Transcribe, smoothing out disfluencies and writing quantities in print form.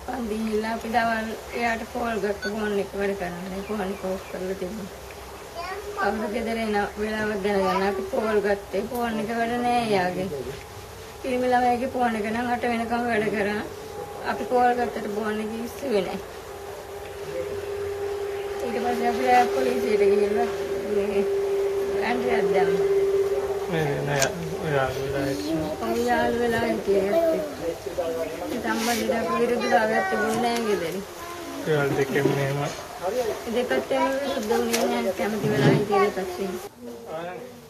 පන්දිලා අපි දවල් එයාට කෝල් ගත්ත ෆෝන් එක වැඩ කරන්නේ ෆෝන් එක ඔෆ් කරලා තිබුණා. අවුරුදු ගෙදර එන වෙලාවක් දැනගන්න අපි කෝල් ගත්තේ ෆෝන් එක වැඩ නෑ එයාගේ. පිරිමි ළමයාගේ ෆෝන් එක නම් 8 වෙනකම් වැඩ කරා. අපි කෝල් ගත්තට ෆෝන් එක ඉස්සුවේ නෑ. ඊට පස්සේ අපි පොලිසියට ගිහිල්ලා ඇන්ඩ්‍රියක් දැම්මා. නෑ යාළු වෙලා හිටියේ. සම්බන්ධයට විරුද්ධතාවයක් තිබුණේ නෑ ගෙදර. ඒවල් දෙකෙන් මෙහෙම දෙපැත්තෙම විරුද්ධ වුණේ නෑ කැමති වෙලා හිටියේ දෙපැත්තෙන්.